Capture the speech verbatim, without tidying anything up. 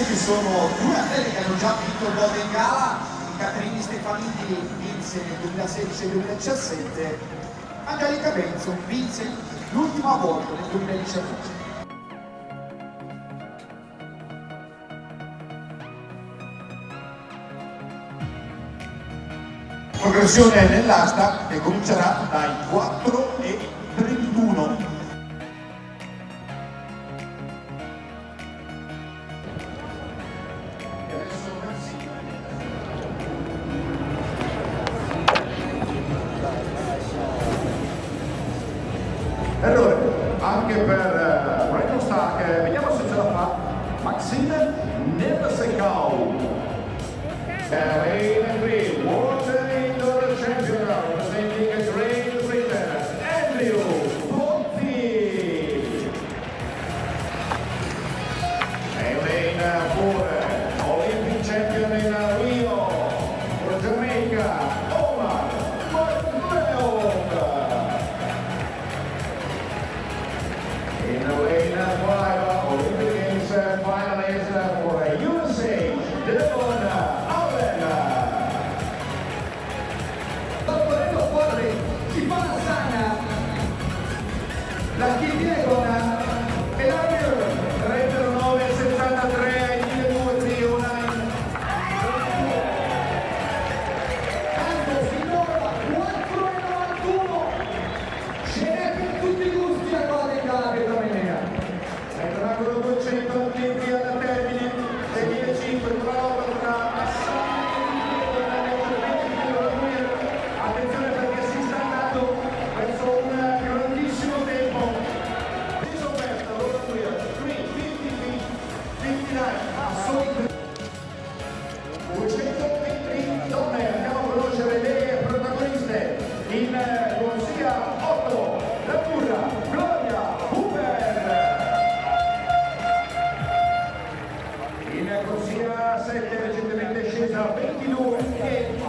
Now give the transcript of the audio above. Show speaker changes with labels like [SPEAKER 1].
[SPEAKER 1] Questi ci sono due atleti che hanno già vinto il Golden Gala, Katerina e Stefanidi vinse nel duemilasedici e duemiladiciassette, Anzhelika vinse l'ultima volta nel duemiladiciannove. Progressione nell'asta che comincerà dai quattro e trentuno.
[SPEAKER 2] Allora, anche per uh, Reto Stark, eh, vediamo se ce la fa. Maxime Nevesekau. Katerina qui, World Indoor Champion, representing Great Britain, Andrew Pozzi. Iryna for Olympic Champion in Rio, for Jamaica, Omar Monzon-Guzman. In lane five, Olympic Games finalist for U S A, Devon.
[SPEAKER 3] Si fa la sana, la chi viene con Belarus,
[SPEAKER 2] tre zero nove settantatré, due zero nove.
[SPEAKER 3] tanto Sidorova, quattro e novantuno, ce n'è per tutti i gusti la cosa di Gala Pietro Mennea.
[SPEAKER 2] Ecco l'angolo duecento, tempi alla termine, seicentocinque, prova tra attenzione perché si sta andando verso un grandissimo tempo. Disoberta, allora qui, tre, cinquanta, cinquantanove, assolutamente. duecentoventi donne, andiamo a conoscere le protagoniste in corsia otto, la burra, Gloria Huber. In corsia sette, recentemente scesa ventidue e